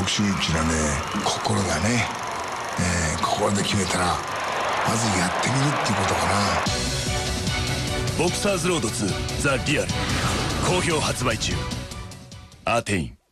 ボクシングっていうのはね、心だね。心で決めたらまずやってみるっていうことかな。 ボクサーズロード2ザ・リアル好評発売中。アーテイン